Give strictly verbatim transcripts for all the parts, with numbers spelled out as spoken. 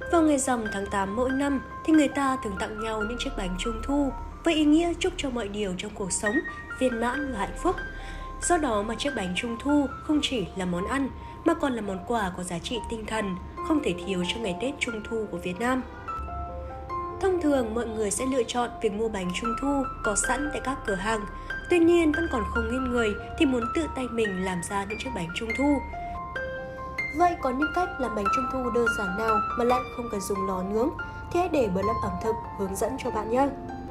Vào ngày rằm tháng tám mỗi năm thì người ta thường tặng nhau những chiếc bánh trung thu với ý nghĩa chúc cho mọi điều trong cuộc sống viên mãn và hạnh phúc. Do đó mà chiếc bánh trung thu không chỉ là món ăn mà còn là món quà có giá trị tinh thần, không thể thiếu trong ngày Tết Trung thu của Việt Nam. Thông thường mọi người sẽ lựa chọn việc mua bánh trung thu có sẵn tại các cửa hàng. Tuy nhiên vẫn còn không ít người thì muốn tự tay mình làm ra những chiếc bánh trung thu. Vậy có những cách làm bánh trung thu đơn giản nào mà lại không cần dùng lò nướng? Thì hãy để Blog ẩm thực hướng dẫn cho bạn nhé!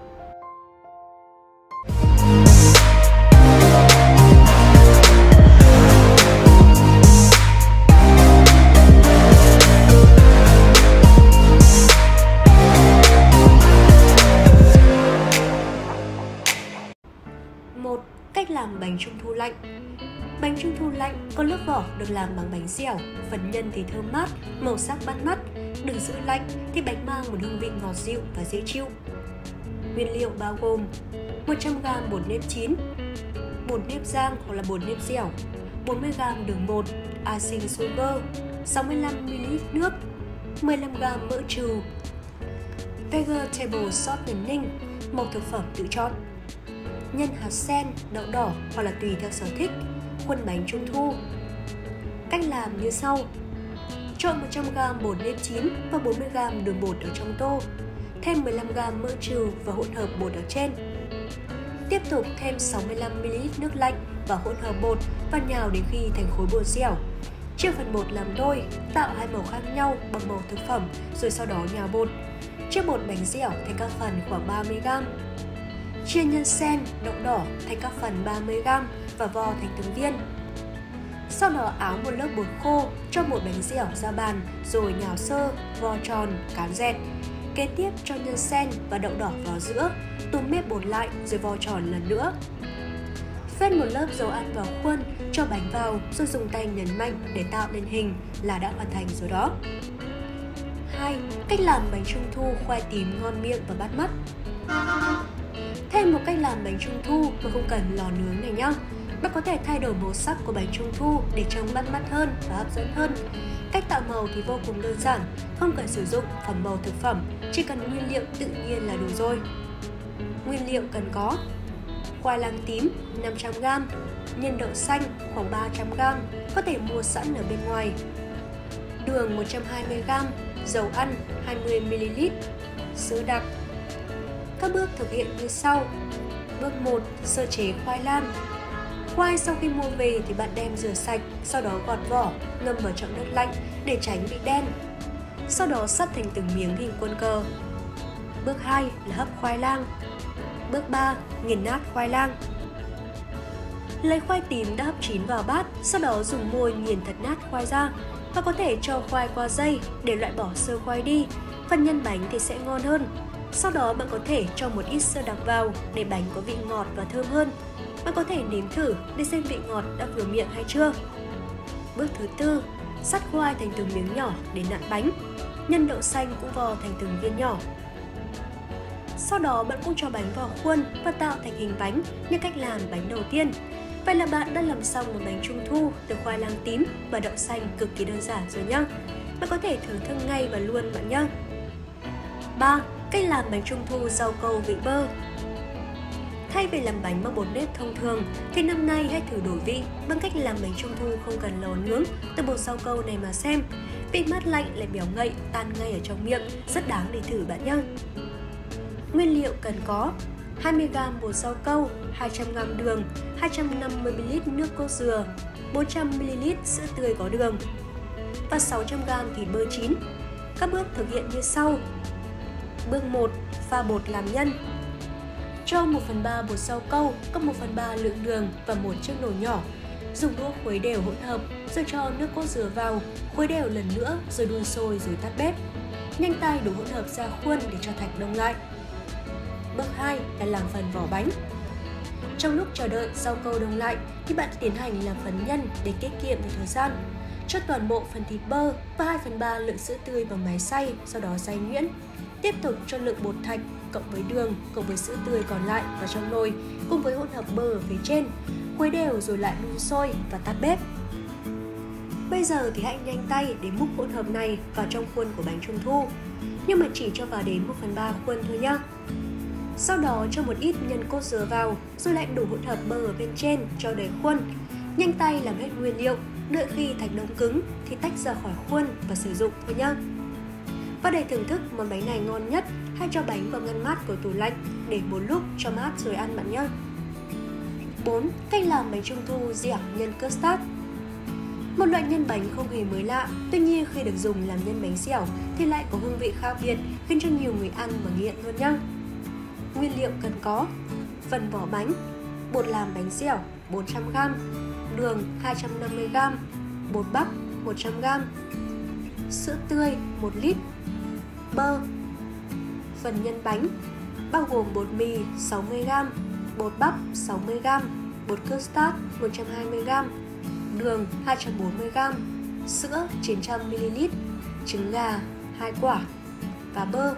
một. Cách làm bánh trung thu lạnh. Bánh trung thu lạnh có lớp vỏ được làm bằng bánh dẻo, phần nhân thì thơm mát, màu sắc bắt mắt. Được giữ lạnh thì bánh mang một hương vị ngọt dịu và dễ chịu. Nguyên liệu bao gồm một trăm gam bột nếp chín, bột nếp rang hoặc là bột nếp dẻo, bốn mươi gam đường bột, icing sugar, sáu mươi lăm mi li lít nước, mười lăm gam mỡ trừ. Vegetable seasoning, màu thực phẩm tự chọn. Nhân hạt sen, đậu đỏ hoặc là tùy theo sở thích. Khuôn bánh trung thu. Cách làm như sau. Trộn một trăm gam bột nếp chín và bốn mươi gam đường bột ở trong tô. Thêm mười lăm gam mỡ trừ và hỗn hợp bột ở trên. Tiếp tục thêm sáu mươi lăm mi li lít nước lạnh và hỗn hợp bột và nhào đến khi thành khối bột dẻo. Chia phần bột làm đôi, tạo hai màu khác nhau bằng màu thực phẩm rồi sau đó nhào bột. Chia bột bánh dẻo thành các phần khoảng ba mươi gam. Chia nhân sen, đậu đỏ thành các phần ba mươi gam và vo thành từng viên. Sau đó áo một lớp bột khô cho bột bánh dẻo ra bàn rồi nhào sơ, vo tròn, cán dẹt. Kế tiếp cho nhân sen và đậu đỏ vào giữa, túm mép bột lại rồi vo tròn lần nữa. Phết một lớp dầu ăn vào khuôn, cho bánh vào rồi dùng tay nhấn mạnh để tạo nên hình là đã hoàn thành rồi đó. hai. Cách làm bánh trung thu khoai tím ngon miệng và bắt mắt. Thêm một cách làm bánh trung thu mà không cần lò nướng này nhá. Bạn có thể thay đổi màu sắc của bánh trung thu để trông bắt mắt hơn và hấp dẫn hơn. Cách tạo màu thì vô cùng đơn giản, không cần sử dụng phẩm màu thực phẩm, chỉ cần nguyên liệu tự nhiên là đủ rồi. Nguyên liệu cần có: khoai lang tím năm trăm gam, nhân đậu xanh khoảng ba trăm gam, có thể mua sẵn ở bên ngoài, đường một trăm hai mươi gam, dầu ăn hai mươi mi li lít, sữa đặc. Các bước thực hiện như sau. Bước một. Sơ chế khoai lang. Khoai sau khi mua về thì bạn đem rửa sạch, sau đó gọt vỏ, ngâm vào chậu nước lạnh để tránh bị đen. Sau đó xắt thành từng miếng hình quân cờ. Bước hai là hấp khoai lang. Bước ba. Nghiền nát khoai lang. Lấy khoai tím đã hấp chín vào bát, sau đó dùng môi nghiền thật nát khoai ra. Và có thể cho khoai qua dây để loại bỏ xơ khoai đi, phần nhân bánh thì sẽ ngon hơn. Sau đó bạn có thể cho một ít sữa đặc vào để bánh có vị ngọt và thơm hơn. Bạn có thể nếm thử để xem vị ngọt đã vừa miệng hay chưa. Bước thứ tư, sắt khoai thành từng miếng nhỏ để nặn bánh. Nhân đậu xanh cũng vò thành từng viên nhỏ. Sau đó bạn cũng cho bánh vào khuôn và tạo thành hình bánh như cách làm bánh đầu tiên. Vậy là bạn đã làm xong một bánh trung thu từ khoai lang tím và đậu xanh cực kỳ đơn giản rồi nhá. Bạn có thể thưởng thức ngay và luôn bạn nhé. ba. Cách làm bánh trung thu rau câu vị bơ. Thay vì làm bánh bằng bột nếp thông thường thì năm nay hãy thử đổi vị bằng cách làm bánh trung thu không cần lò nướng từ bột rau câu này mà xem. Vị mát lạnh lại béo ngậy, tan ngay ở trong miệng, rất đáng để thử bạn nhé. Nguyên liệu cần có: hai mươi gam bột rau câu, hai trăm gam đường, hai trăm năm mươi mi li lít nước cốt dừa, bốn trăm mi li lít sữa tươi có đường và sáu trăm gam thịt bơ chín. Các bước thực hiện như sau. Bước một. Pha bột làm nhân. Cho một phần ba bột rau câu, cộng một phần ba lượng đường và một chiếc nồi nhỏ. Dùng đũa khuấy đều hỗn hợp, rồi cho nước cốt dừa vào, khuấy đều lần nữa rồi đun sôi rồi tắt bếp. Nhanh tay đổ hỗn hợp ra khuôn để cho thạch đông lại. Bước hai là làm phần vỏ bánh. Trong lúc chờ đợi rau câu đông lại thì bạn tiến hành làm phần nhân để tiết kiệm thời gian. Cho toàn bộ phần thịt bơ và hai phần ba lượng sữa tươi vào máy xay, sau đó xay nhuyễn. Tiếp tục cho lượng bột thạch cộng với đường cộng với sữa tươi còn lại vào trong nồi cùng với hỗn hợp bơ ở phía trên, khuấy đều rồi lại đun sôi và tắt bếp. Bây giờ thì hãy nhanh tay để múc hỗn hợp này vào trong khuôn của bánh trung thu, nhưng mà chỉ cho vào đến một phần ba khuôn thôi nhá. Sau đó cho một ít nhân cốt dứa vào, rồi lại đổ hỗn hợp bơ ở bên trên cho đầy khuôn. Nhanh tay làm hết nguyên liệu, đợi khi thành đống cứng thì tách ra khỏi khuôn và sử dụng thôi nhá. Và để thưởng thức món bánh này ngon nhất, hãy cho bánh vào ngăn mát của tủ lạnh để một lúc cho mát rồi ăn bạn nhé. bốn. Cách làm bánh trung thu dẻo nhân custard. Một loại nhân bánh không hề mới lạ, tuy nhiên khi được dùng làm nhân bánh dẻo thì lại có hương vị khác biệt, khiến cho nhiều người ăn và nghiện luôn nhá. Nguyên liệu cần có: phần vỏ bánh, bột làm bánh dẻo bốn trăm gam, đường hai trăm năm mươi gam, bột bắp một trăm gam, sữa tươi một lít, bơ. Phần nhân bánh bao gồm bột mì sáu mươi gam, bột bắp sáu mươi gam, bột custard một trăm hai mươi gam, đường hai trăm bốn mươi gam, sữa chín trăm mi li lít, trứng gà hai quả và bơ.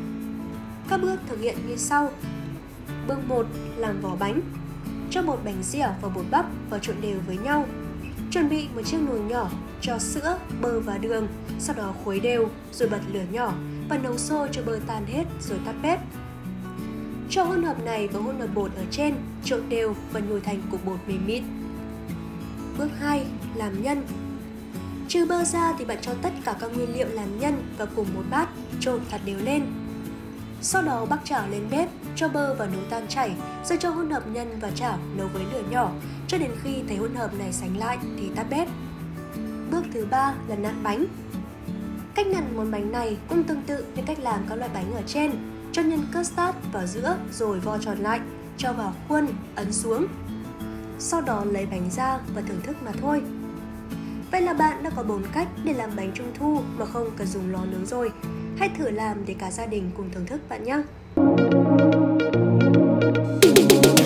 Các bước thực hiện như sau. Bước một. Làm vỏ bánh. Cho bột bánh dẻo và bột bắp vào trộn đều với nhau. Chuẩn bị một chiếc nồi nhỏ, cho sữa, bơ và đường, sau đó khuấy đều rồi bật lửa nhỏ và nấu sôi cho bơ tan hết rồi tắt bếp. Cho hỗn hợp này vào hỗn hợp bột ở trên, trộn đều và nhồi thành cục bột mềm mịn. Bước hai. Làm nhân. Trừ bơ ra thì bạn cho tất cả các nguyên liệu làm nhân vào cùng một bát, trộn thật đều lên. Sau đó bắc chảo lên bếp, cho bơ vào nấu tan chảy, rồi cho hỗn hợp nhân vào chảo nấu với lửa nhỏ cho đến khi thấy hỗn hợp này sánh lại thì tắt bếp. Bước thứ ba là nặn bánh. Cách nặn món bánh này cũng tương tự như cách làm các loại bánh ở trên. Cho nhân custard vào giữa rồi vo tròn lại, cho vào khuôn, ấn xuống. Sau đó lấy bánh ra và thưởng thức mà thôi. Vậy là bạn đã có bốn cách để làm bánh trung thu mà không cần dùng lò nướng rồi. Hãy thử làm để cả gia đình cùng thưởng thức bạn nhé!